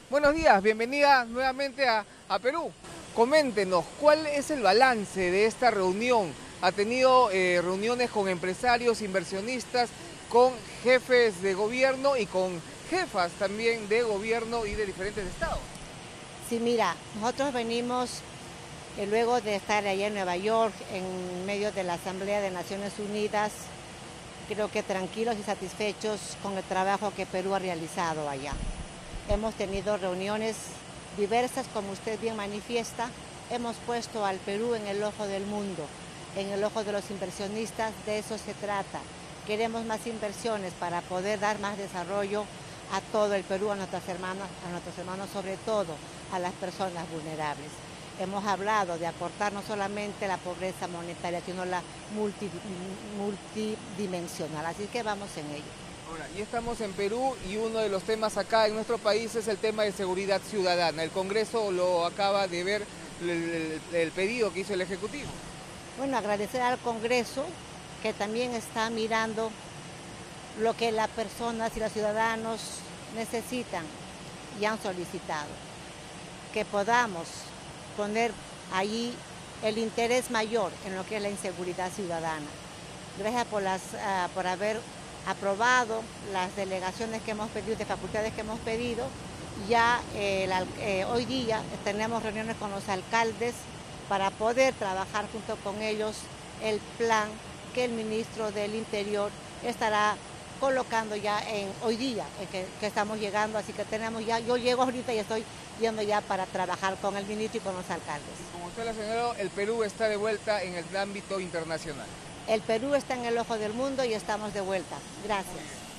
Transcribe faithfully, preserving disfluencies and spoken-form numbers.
Buenos días, bienvenida nuevamente a, a Perú. Coméntenos, ¿cuál es el balance de esta reunión? ¿Ha tenido eh, reuniones con empresarios, inversionistas, con jefes de gobierno y con jefas también de gobierno y de diferentes estados? Sí, mira, nosotros venimos eh, luego de estar allá en Nueva York, en medio de la Asamblea de Naciones Unidas, creo que tranquilos y satisfechos con el trabajo que Perú ha realizado allá. Hemos tenido reuniones diversas, como usted bien manifiesta. Hemos puesto al Perú en el ojo del mundo, en el ojo de los inversionistas. De eso se trata. Queremos más inversiones para poder dar más desarrollo a todo el Perú, a nuestras hermanas, a nuestros hermanos, sobre todo a las personas vulnerables. Hemos hablado de acortar no solamente la pobreza monetaria, sino la multi, multidimensional. Así que vamos en ello. Ahora, y estamos en Perú y uno de los temas acá en nuestro país es el tema de seguridad ciudadana. El Congreso lo acaba de ver el, el, el pedido que hizo el Ejecutivo. Bueno, agradecer al Congreso que también está mirando lo que las personas y los ciudadanos necesitan y han solicitado. Que podamos poner allí el interés mayor en lo que es la inseguridad ciudadana. Gracias por, las, uh, por haber aprobado las delegaciones que hemos pedido, de facultades que hemos pedido. Ya eh, el, eh, hoy día tenemos reuniones con los alcaldes para poder trabajar junto con ellos el plan que el ministro del Interior estará colocando ya en hoy día, en que, que estamos llegando, así que tenemos ya, yo llego ahorita y estoy yendo ya para trabajar con el ministro y con los alcaldes. Como usted lo señaló, el Perú está de vuelta en el ámbito internacional. El Perú está en el ojo del mundo y estamos de vuelta. Gracias.